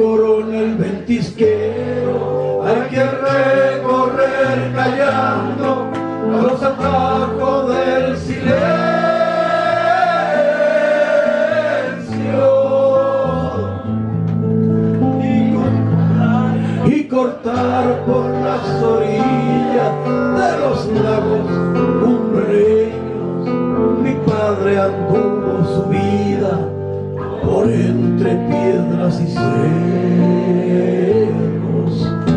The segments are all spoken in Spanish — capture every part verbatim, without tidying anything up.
coronel ventisquero, hay que recorrer callando los atajos del silencio y cortar, y cortar por las orillas de los lagos umbreños. Mi padre anduvo su vida por entre piedras y cerros.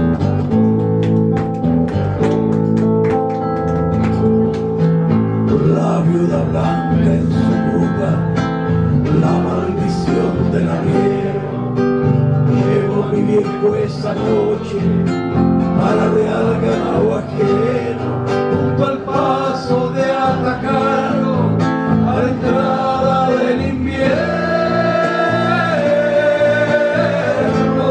La viuda blanca en su boca, la maldición del arriero. Llevo mi viejo esa noche para real ganado ajeno, junto al paso de Atacano, a la entrada del invierno.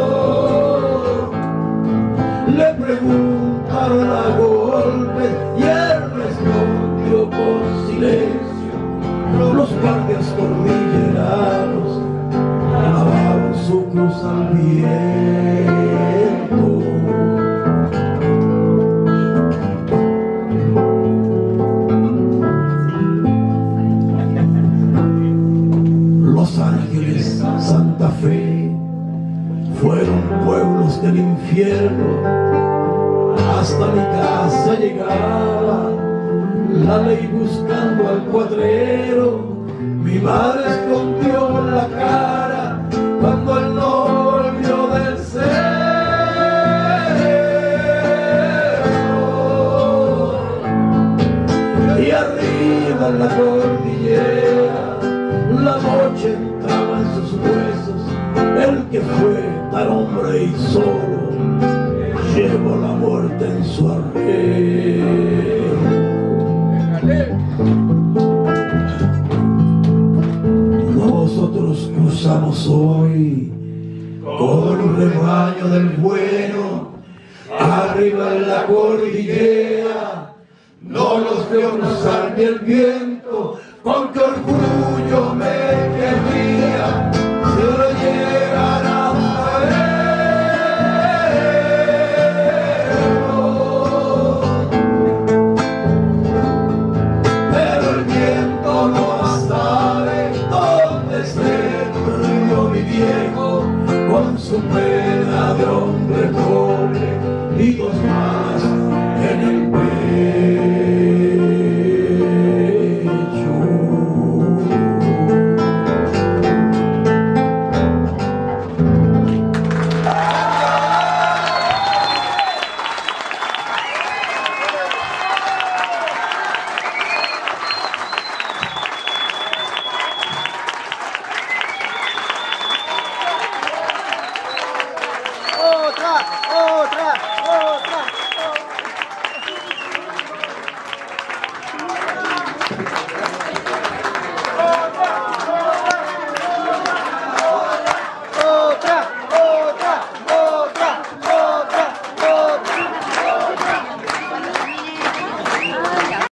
Le preguntaron a golpes y él respondió con silencio. Los guardias cordilleranos clavaron su cruz al viento. Los Ángeles, Santa Fe fueron pueblos del infierno. Hasta mi casa llegaba la ley buscando al cuadrero. Mi madre escondió la cara cuando él no volvió del cerro. Y arriba en la cordillera la noche entraba en sus huesos. El que fue tan hombre y solo llevó la muerte en su arreo. Nosotros cruzamos hoy con un rebaño del bueno, arriba en la cordillera. No los veo cruzar ni el viento, con qué orgullo me querría si lo llegan a pero el viento no sabe dónde esté mi viejo, con su pena de hombre pobre y dos más en el pecho. Otra, otra, otra.